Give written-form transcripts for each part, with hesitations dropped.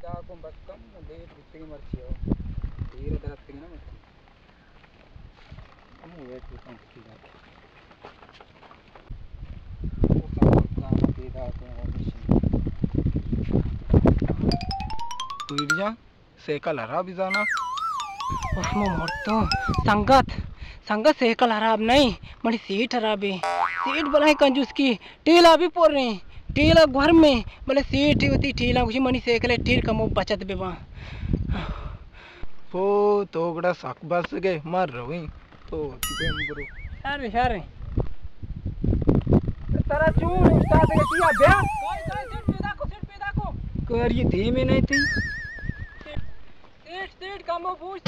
को बस कम लेट रुकते मर्ची हो धीरे धरते ना मर्ची हम वेट करता हूँ ठीक है वो काम देता तो तू इट जा सेकल हरा भी जाना मोटो संगत संगत सेकल हराब नहीं मड़ी सीट हराबी सीट बनाई कंजूस की टीला भी पोर रही टीला घर में बोले सीट होती टीला कुछ मनी सेकले टील कमो बचत बेबा वो तो बड़ा सक बस गए मर रही तो ब्रो सारे सारे तेरा चूर उस्ताद के किया बे कोई सीट पे देखो कर ये धीमे नहीं थी सीट कमो पूछ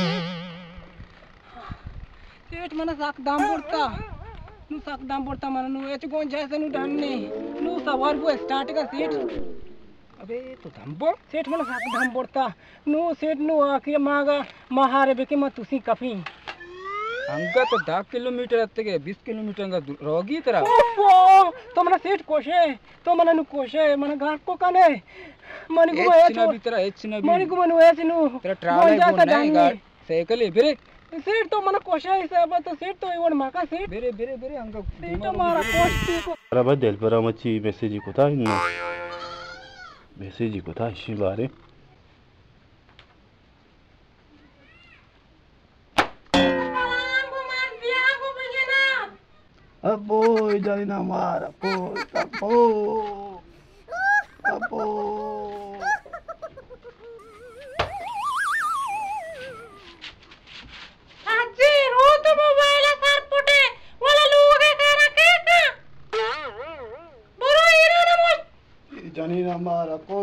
सीट मना सक दाम पड़ता नु सक दाम पड़ता मना नु एच गोन जैसे नु डालने नु सवार वो स्टार्ट का सीट अबे तो धंबो सेठ मन साक धाम पड़ता नु सेठ नु आके मागा महारे बेके म तुसी कफी अंगा तो 10 किलोमीटर अत्ते के 20 किलोमीटर का रोगी तेरा ओफो तो मन सेठ कोशे तो मन नु कोशे मन घाट को कने मन को ए ना भी तेरा एच ना भी मन को मन ऐसे नु तेरा ट्रैवल है वो नहीं गार्ड साइकिल है बेरे सेठ तो मन कोशे हिसाब तो सेठ तो इवन माका सेठ बेरे बेरे बेरे अंगा सेठ तो मारा कोष्टी को रबा दिल पर मची मैसेज को था मैसेज को था इसी बारे अबो जानी ना मार अबो आजी रो तो मोबाइल सर पुटे वाला लोग के करा के बोलो इरा ना मो जानी ना मार अबो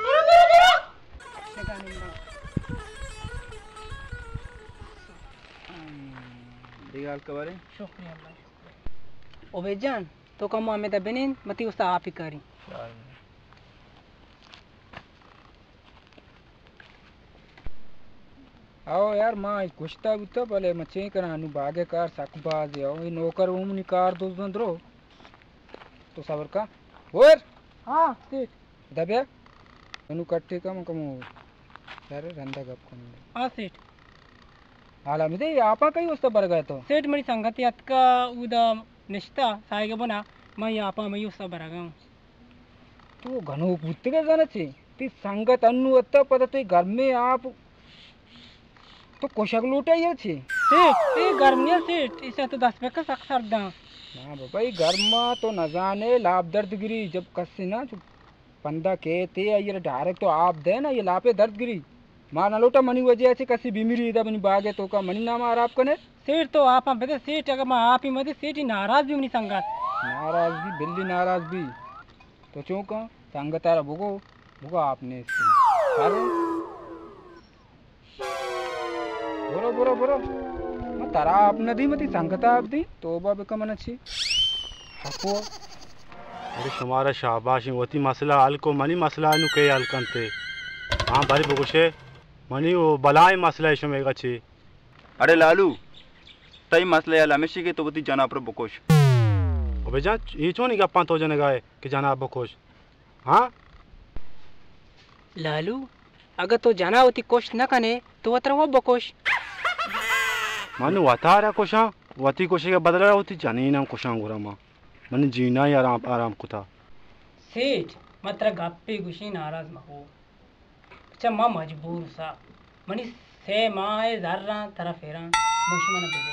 दिगाल के बारे शुक्रिया अल्लाह ओ बेजान तो कम में द बेनिन मती उस आप ही करी आओ यार मां कुछता भी तो भले मचे करा नु बागे कार सकबाज आओ ये नौकर उम निकार दो बंदरो तो सबर का और हां सेठ दबे नु कट्टे कम यार रंदा गप कम हां सेठ हाला में दे आपा कई उस बर गए तो सेठ मेरी संगति अतका उदा निश्ता सायगे बना मैं आपा मैं उस बर गया तो घनो पुत्ते के जाने छे ती संगत अन्नु अत्ता पता तो घर में आप तो कोशक लूटे ये छे ए गर्मी सेठ इसे तो 10 रुपए का सक सर्दा हां बाबा ये गर्मा तो न जाने लाभ दर्द गिरी जब कसी ना पंदा के ते ये डायरेक्ट तो आप दे ना ये लापे दर्द गिरी मां न लोटा मनी वजह से कसी बीमारी इदा बनी बागे तो का मनी नाम आराप कने सेठ तो आप बेटे सेठ अगर मैं आप ही मदे सेठ ही नाराज भी नहीं संगत नाराज भी बिल्ली नाराज भी तो चौका संगत तारा भुगो आपने अरे बोरो मैं तारा आपने दी मती संगत आप दी तोबा बे कमन अच्छी अपो अरे तुम्हारा शाबाशी होती मसला हल को मनी मसला नु के हल कंते हां भारी बगुशे मनी वो बलाय मसला इशो मेगा छी अरे लालू तई मसले या लमेशी के तो बती जाना पर बकोश अबे जा ये चो नहीं गप्पा तो जने गाए कि जाना बकोश हां लालू अगर तो जाना होती कोश न कने तो वतर वो बकोश मानु वतारा कोशा वती कोशे के बदला होती जानी ना कोशा गोरा मा मन जीना या आराम कुता सेठ मात्र गप्पे गुशी नाराज महो अच्छा मां मजबूर सा मनी से माए जर्रा तरह फेरा मुश्मन बेले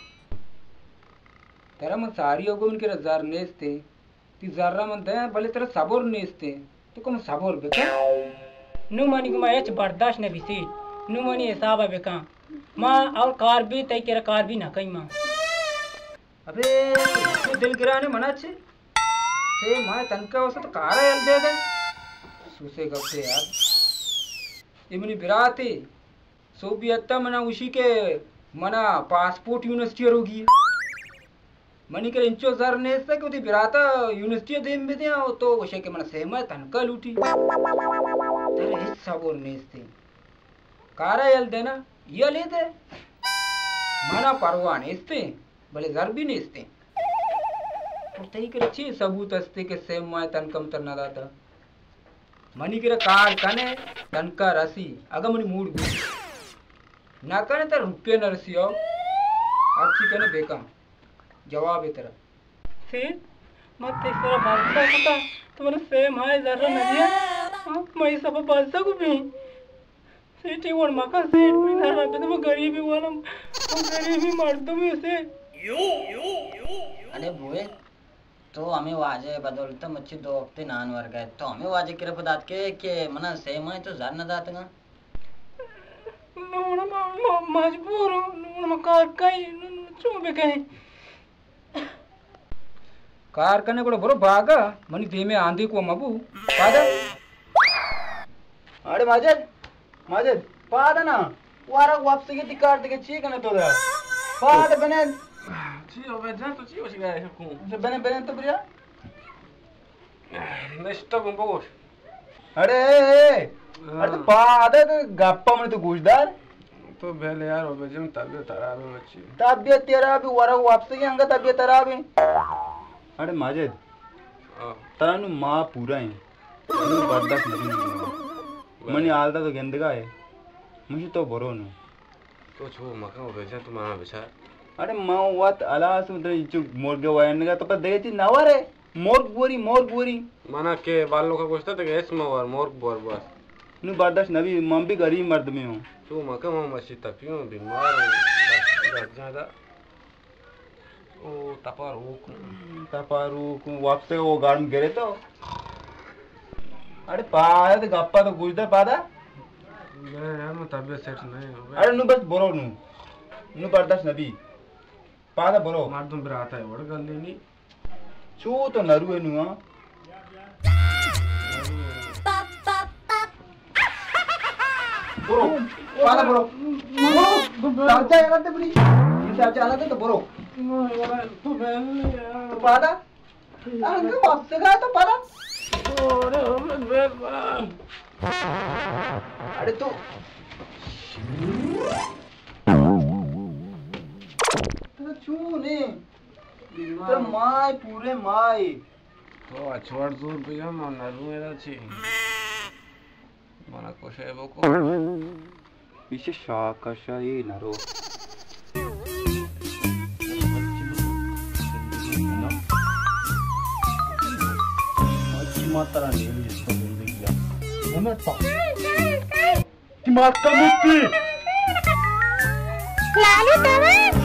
तेरा मन सारियों को उनके हजार नेस्ते ती जर्रा मन दे भले तेरा सबोर नेस्ते तो कम सबोर बेका नु मनी को मैं एच बर्दाश्त न भी सेठ नु मनी हिसाब है बेका मां और कार भी तई केरा कार भी ना कई मां अबे तो दिल गिराने मना छे से मां तनका वस तो कारा यल दे दे सुसे गप से यार इमनी बिराती सोबियता मना उसी के मना पासपोर्ट यूनिवर्सिटी होगी मनी के इंचो जर ने से कोती बिराता यूनिवर्सिटी दे में दे तो उसे के मन से मैं तनका लूटी तेरे हित सबोर नेस्ते कारा यल देना ये ले दे मना परवान इसते भले घर भी नेस्ते और तई के अच्छी सबूत अस्ते के सेम मैं तन कम तरना दाता मनी किरा कार कने तनका रसी अगर मनी मूड भी ना कने तर रुपये न रसी आओ अच्छी कने बेका जवाब है तेरा सेठ मत तेरा बादशाह होता तो मैंने सेम है जरा नदिया मैं सब बादशाह को भी सेठ ही वोड़ मका सेठ मैं जरा पे तो मैं गरीबी वाला गरीबी मार दूं मैं उसे अरे बुए तो हमें वाजे बदलते मच्छी 2 हफ्ते नान वर गए तो हमें वाजे किरफ दात के मना सेम है तो जार न दातगा नून मजबूर नून मकार कहीं चुबे कहीं कार कने को बरो भागा मनी धीमे आंधी को मबू पादा अरे माजिद माजिद पादा ना वारा वापसी की टिकार दिखे ची कने तो दा पादा बने ची ओबे जा तो ची ओसी गए को से बने बने तो बढ़िया नेक्स्ट को बोस अरे तो पादा तो गप्पा में तो गुजदार तो पहले यार ओबे जम तबियत खराब है मच्छी तबियत तेरा भी वारा वापसी की अंगा तबियत खराब है अरे माजिद तारा नु मां पूरा है नु बर्दाश्त नहीं मनी आलदा तो गंदगा है मुझे तो बरो नु तो छो मका ओबे जा तू मां बेचार अरे मां वात अलास उधर इचु मोरगे वायनगा तो पर देती नवरे मोर गोरी माना के बालों का कुछ तो गैस मवर मोर बोर बस नु बर्दाश्त नबी मम भी गरीब मर्द में हूं तू मका मां मच्छी तपियो बीमार ज्यादा ओ तपारू को वापस वो गाड़ में गिरे तो अरे पादा तो गप्पा तो गुजदा पादा यार मैं तबियत सेट नहीं हो अरे नु बस बोलो नु बर्दाश्त नबी पादा बोलो मार तुम बिराता है वड़ गल नहीं छू तो नरू है नु बोलो पादा बोलो चाचा यार ते बड़ी ये चाचा आला तो बोलो तो पादा अंग वापस गया तो पादा अरे तो छू ने तो माय पूरे माय तो छोड़ दूर पे जा मन नरू मेरा छी मना कोश है वो को पीछे शाका शाही नरो मात्रा नहीं है इसको जिंदगी का हमें तो कि मात्रा मुक्ति लालू तवे